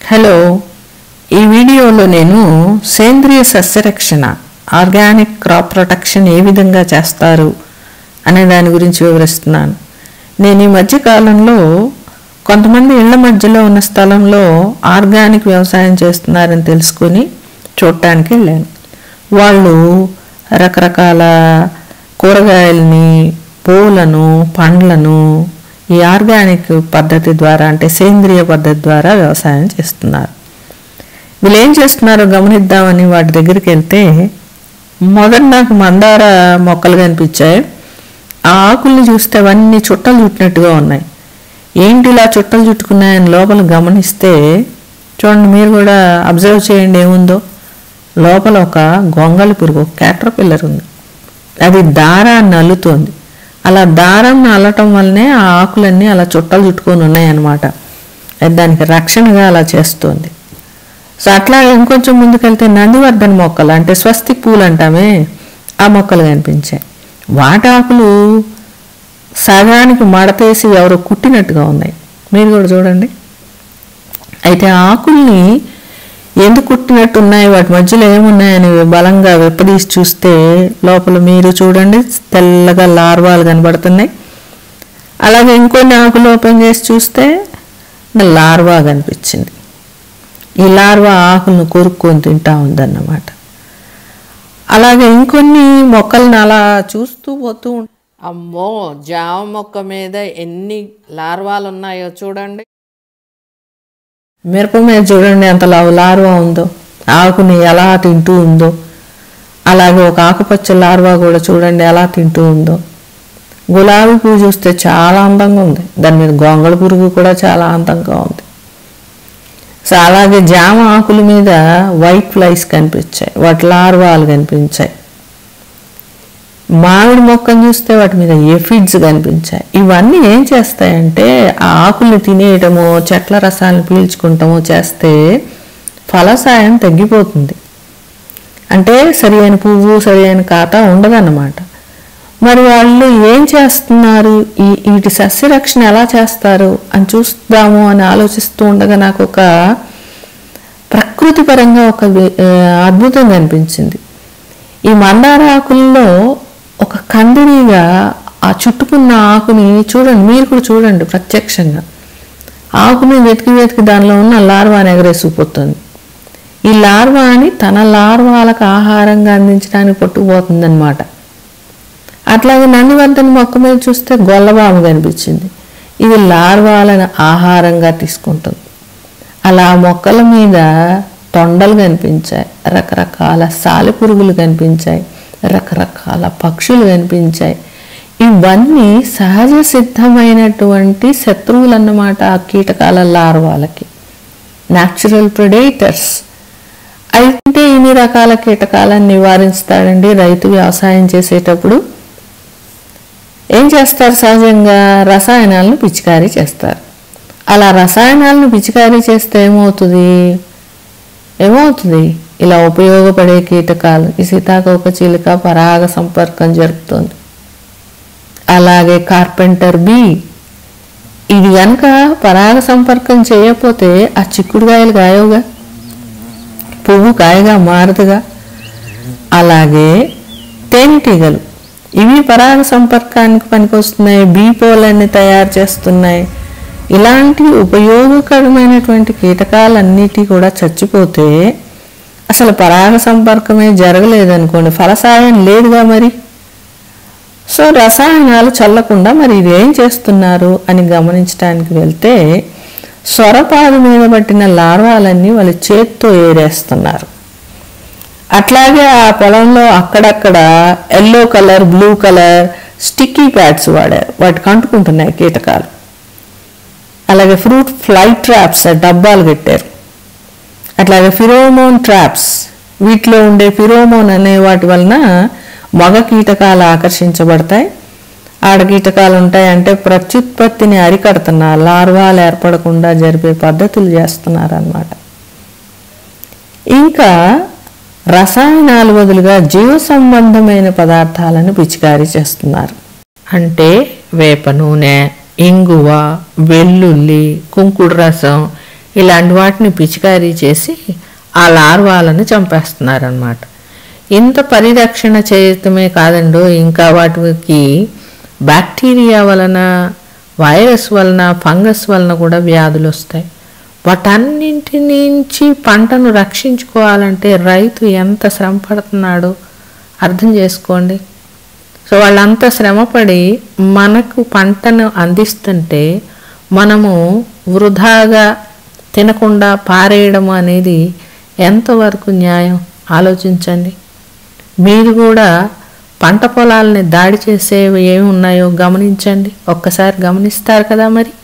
Hello, ఈ వీడియోలో నేను సేంద్రియ సస్యరక్షణ ఆర్గానిక్ క్రాప్ ప్రొటెక్షన్ ఏ విధంగా చేస్తారు అనే దాని గురించి వివరిస్తున్నాను. నేను ఈ మధ్య కాలంలో కొంతమంది ఇళ్ల మధ్యలో ఉన్న స్థలంలో ఆర్గానిక్ వ్యవసాయం చేస్తున్నారని తెలుసుకొని చూడటానికి వెళ్ళాను. వాళ్ళు రకరకాల కూరగాయలని, పూలను, పండ్లను ఈ ఆర్గానిక్ పద్ధతి ద్వారా, అంటే సేంద్రియ పద్ధతి ద్వారా వ్యవసాయం చేస్తున్నారు. వీళ్ళు ఏం చేస్తున్నారో గమనిద్దామని వాటి దగ్గరికి వెళ్తే మొదట నాకు మందార మొక్కలు కనిపించాయి. ఆ ఆకుల్ని చూస్తే అవన్నీ చుట్టలు చుట్టినట్టుగా ఉన్నాయి. ఏంటి ఇలా చుట్టలు చుట్టుకున్నాయని లోపల గమనిస్తే చూడండి, మీరు కూడా అబ్జర్వ్ చేయండి ఏముందో. లోపల ఒక గొంగళి పురుగు, క్యాటర్పిల్లర్ ఉంది. అది దారాన్ని అల్లుతోంది. అలా దారం అల్లటం వల్లనే ఆ ఆకులన్నీ అలా చుట్టలు చుట్టుకొని ఉన్నాయన్నమాట. అది దానికి రక్షణగా అలా చేస్తుంది. సో అట్లా ఇంకొంచెం ముందుకెళ్తే నందివర్ధన మొక్కలు, అంటే స్వస్తిక్ పూలు అంటామే, ఆ మొక్కలు కనిపించాయి. వాటి ఆకులు సగానికి మడతేసి ఎవరో కుట్టినట్టుగా ఉన్నాయి. మీరు కూడా చూడండి. అయితే ఆ ఆకుల్ని ఎందుకు కుట్టినట్టున్నాయి, వాటి మధ్యలో ఏమున్నాయని బలంగా వెప్పదీసి చూస్తే లోపల మీరు చూడండి తెల్లగా లార్వాలు కనబడుతున్నాయి. అలాగే ఇంకొన్ని ఆకులు ఓపెన్ చేసి చూస్తే లార్వా కనిపించింది. ఈ లార్వా ఆకులను కొరుక్కొని తింటా ఉందన్నమాట. అలాగే ఇంకొన్ని మొక్కలను అలా చూస్తూ పోతూ అమ్మో, జామ మొక్క మీద ఎన్ని లార్వాలు ఉన్నాయో చూడండి. మిరప మీద చూడండి ఎంత లార్వా ఉందో, ఆకుని ఎలా తింటూ ఉందో. అలాగే ఒక ఆకుపచ్చ లార్వా కూడా చూడండి ఎలా తింటూ ఉందో. గులాబీ పువ్వు చూస్తే చాలా అందంగా ఉంది, దాని మీద గొంగళి పురుగు కూడా చాలా అందంగా ఉంది. సో అలాగే జామ ఆకుల మీద వైట్ ఫ్లైస్ కనిపించాయి, వాటి లార్వాలు కనిపించాయి. మామిడి మొక్కను చూస్తే వాటి మీద ఎఫిడ్స్ కనిపించాయి. ఇవన్నీ ఏం చేస్తాయంటే ఆ ఆకుల్ని తినేయటమో, చెట్ల రసాలను పీల్చుకుంటామో చేస్తే ఫలసాయం తగ్గిపోతుంది. అంటే సరి అయిన పువ్వు, సరి అయిన కాత ఉండదన్నమాట. మరి వాళ్ళు ఏం చేస్తున్నారు, వీటి సస్యరక్షణ ఎలా చేస్తారు అని చూస్తాము అని ఆలోచిస్తూ ఉండగా నాకు ఒక ప్రకృతిపరంగా ఒక అద్భుతం కనిపించింది. ఈ మందార ఆకుల్లో ఒక కందిరీగా ఆ చుట్టుకున్న ఆకుని చూడండి, మీరు కూడా చూడండి ప్రత్యక్షంగా. ఆకుని వెతికి దానిలో ఉన్న లార్వాని ఎగరేసిపోతుంది. ఈ లార్వాని తన లార్వాలకు ఆహారంగా అందించడానికి పట్టుకుపోతుందన్నమాట. అట్లాగే నందివర్ధన మొక్క మీద చూస్తే గొల్లబాము కనిపించింది. ఇది లార్వాలను ఆహారంగా తీసుకుంటుంది. అలా మొక్కల మీద తొండలు కనిపించాయి, రకరకాల సాలెపురుగులు కనిపించాయి, రకరకాల పక్షులు కనిపించాయి. ఇవన్నీ సహజ సిద్ధమైనటువంటి శత్రువులు అన్నమాట ఆ కీటకాల లార్వాలకి, న్యాచురల్ ప్రెడేటర్స్. అయితే ఇన్ని రకాల కీటకాలను నివారిస్తాడండి రైతు వ్యవసాయం చేసేటప్పుడు. ఏం చేస్తారు, సహజంగా రసాయనాలను పిచికారీ చేస్తారు. అలా రసాయనాలను పిచికారీ చేస్తే ఏమవుతుంది ఇలా ఉపయోగపడే కీటకాలు, ఈ సీతాకోకచిలుక పరాగ సంపర్కం జరుపుతుంది. అలాగే కార్పెంటర్ బీ, ఇది కనుక పరాగ సంపర్కం చేయకపోతే ఆ చిక్కుడుకాయలు కాయవుగా, పువ్వు కాయగా మారదుగా. అలాగే తేనెటీగలు, ఇవి పరాగ సంపర్కానికి పనికొస్తున్నాయి, బీ పోలన్ని తయారు చేస్తున్నాయి. ఇలాంటి ఉపయోగకరమైనటువంటి కీటకాలన్నిటి కూడా చచ్చిపోతే అసలు పరాగ సంపర్కమే జరగలేదనుకోండి, ఫలసాయం లేదుగా మరి. సో రసాయనాలు చల్లకుండా మరి ఇవేం చేస్తున్నారు అని గమనించడానికి వెళ్తే సొరపాదు మీద పట్టిన లార్వాలన్నీ వాళ్ళు చేత్తో ఏరేస్తున్నారు. అట్లాగే ఆ పొలంలో అక్కడక్కడ yellow colour, blue colour sticky pads వాడారు, వాటికి అంటుకుంటున్నాయి కీటకాలు. అలాగే ఫ్రూట్ ఫ్లై ట్రాప్స్ డబ్బాలు కట్టారు. అట్లాగే ఫిరోమోన్ ట్రాప్స్, వీటిలో ఉండే ఫిరోమోన్ అనే వాటి వలన మగ కీటకాలు ఆకర్షించబడతాయి, ఆడ కీటకాలు ఉంటాయి. అంటే ప్రత్యుత్పత్తిని అరికడుతున్నారు, లార్వాలు ఏర్పడకుండా జరిపే పద్ధతులు చేస్తున్నారు అన్నమాట. ఇంకా రసాయనాలు బదులుగా జీవ సంబంధమైన పదార్థాలను పిచికారీ చేస్తున్నారు. అంటే వేప నూనె, ఇంగువ, వెల్లుల్లి, కుంకుడు రసం ఇలాంటి వాటిని పిచికారీ చేసి ఆ లార్వాలను చంపేస్తున్నారన్నమాట. ఇంత పరిరక్షణ చేయటమే కాదండో, ఇంకా వాటికి బ్యాక్టీరియా వలన, వైరస్ వలన, ఫంగస్ వలన కూడా వ్యాధులు వస్తాయి. వాటన్నింటి నుంచి పంటను రక్షించుకోవాలంటే రైతు ఎంత శ్రమ పడుతున్నాడో అర్థం చేసుకోండి. సో వాళ్ళంతా శ్రమపడి మనకు పంటను అందిస్తుంటే మనము వృధాగా తినకుండా పారేయడం అనేది ఎంతవరకు న్యాయం ఆలోచించండి. మీరు కూడా పంట పొలాలని దాడి చేసేవి ఏమి ఉన్నాయో గమనించండి. ఒక్కసారి గమనిస్తారు కదా మరి.